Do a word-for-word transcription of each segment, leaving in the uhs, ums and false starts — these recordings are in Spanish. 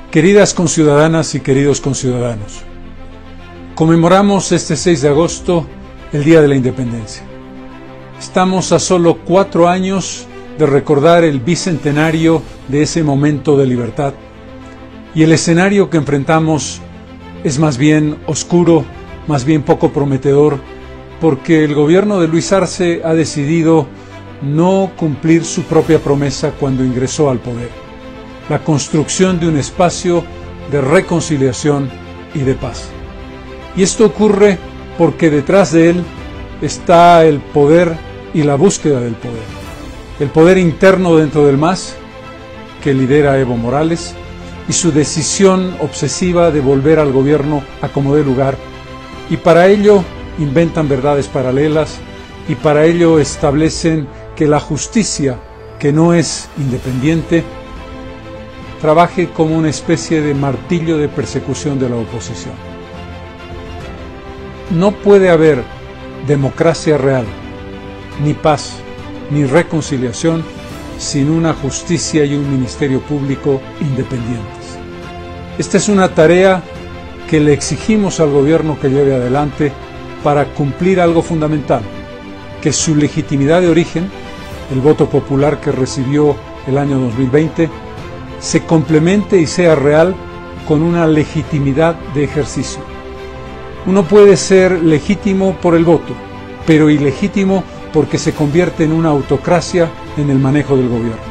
Queridas conciudadanas y queridos conciudadanos, conmemoramos este seis de agosto el Día de la Independencia. Estamos a solo cuatro años de recordar el bicentenario de ese momento de libertad, y el escenario que enfrentamos es más bien oscuro, más bien poco prometedor, porque el gobierno de Luis Arce ha decidido no cumplir su propia promesa cuando ingresó al poder: la construcción de un espacio de reconciliación y de paz. Y esto ocurre porque detrás de él está el poder y la búsqueda del poder. El poder interno dentro del M A S, que lidera Evo Morales, y su decisión obsesiva de volver al gobierno a como dé lugar. Y para ello inventan verdades paralelas, y para ello establecen que la justicia, que no es independiente, trabaje como una especie de martillo de persecución de la oposición. No puede haber democracia real, ni paz, ni reconciliación sin una justicia y un ministerio público independientes. Esta es una tarea que le exigimos al gobierno que lleve adelante para cumplir algo fundamental: que su legitimidad de origen, el voto popular que recibió el año dos mil veinte, se complemente y sea real con una legitimidad de ejercicio. Uno puede ser legítimo por el voto, pero ilegítimo porque se convierte en una autocracia en el manejo del gobierno.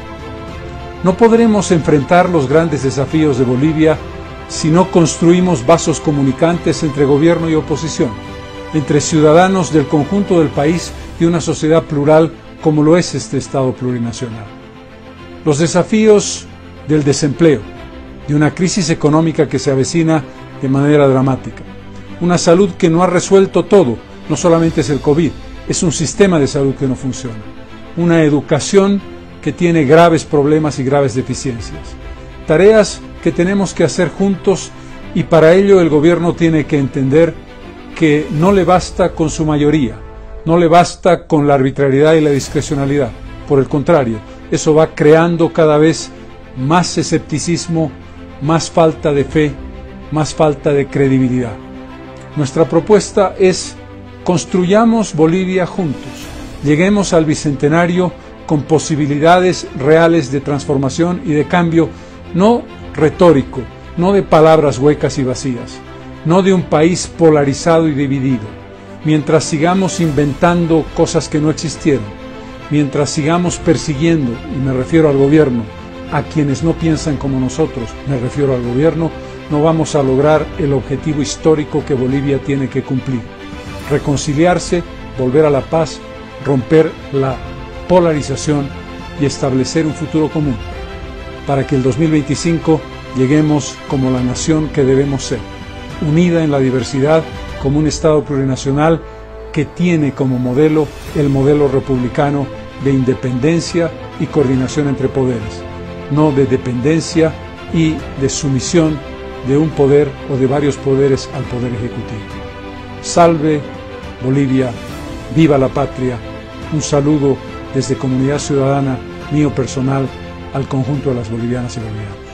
No podremos enfrentar los grandes desafíos de Bolivia si no construimos vasos comunicantes entre gobierno y oposición, entre ciudadanos del conjunto del país y una sociedad plural como lo es este Estado plurinacional. Los desafíos del desempleo, de una crisis económica que se avecina de manera dramática, una salud que no ha resuelto todo, no solamente es el COVID, es un sistema de salud que no funciona, una educación que tiene graves problemas y graves deficiencias, tareas que tenemos que hacer juntos, y para ello el gobierno tiene que entender que no le basta con su mayoría, no le basta con la arbitrariedad y la discrecionalidad. Por el contrario, eso va creando cada vez más escepticismo, más falta de fe, más falta de credibilidad. Nuestra propuesta es: construyamos Bolivia juntos, lleguemos al bicentenario con posibilidades reales de transformación y de cambio, no retórico, no de palabras huecas y vacías, no de un país polarizado y dividido. Mientras sigamos inventando cosas que no existieron, mientras sigamos persiguiendo, y me refiero al gobierno, a quienes no piensan como nosotros, me refiero al gobierno, no vamos a lograr el objetivo histórico que Bolivia tiene que cumplir: reconciliarse, volver a la paz, romper la polarización y establecer un futuro común, para que el dos mil veinticinco lleguemos como la nación que debemos ser, unida en la diversidad, como un Estado plurinacional que tiene como modelo el modelo republicano de independencia y coordinación entre poderes, no de dependencia y de sumisión de un poder o de varios poderes al poder ejecutivo. Salve Bolivia, viva la patria. Un saludo desde Comunidad Ciudadana, mío personal, al conjunto de las bolivianas y bolivianos.